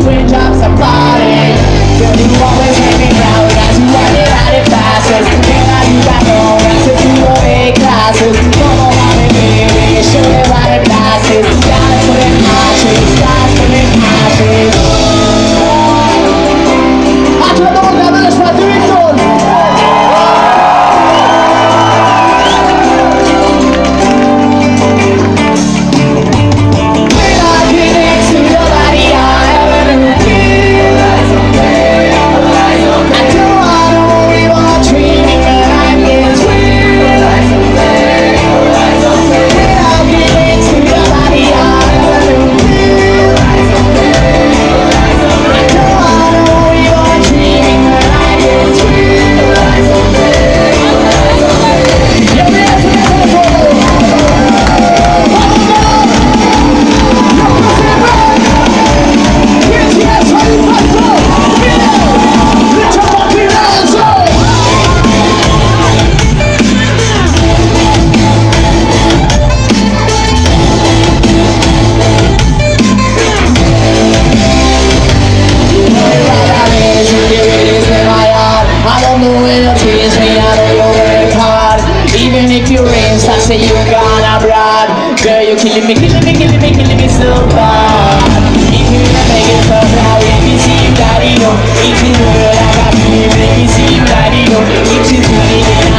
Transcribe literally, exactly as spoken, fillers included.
raindrops are falling. Girl, you always make me proud. As you walk it out it passes. And now you got home. I took you away classes. Come on, mommy, baby. Show me why it passes. Gotta put it ashes. Gotta put it ashes. I don't know what that is, but do it good. Even if you rain, I say you gone abroad. Girl, you killing me, killing me, killing me, killing me so bad. If you don't make it so proud, if you see you daddy, no. If you know that I got me, make me see you daddy, no. If you do it,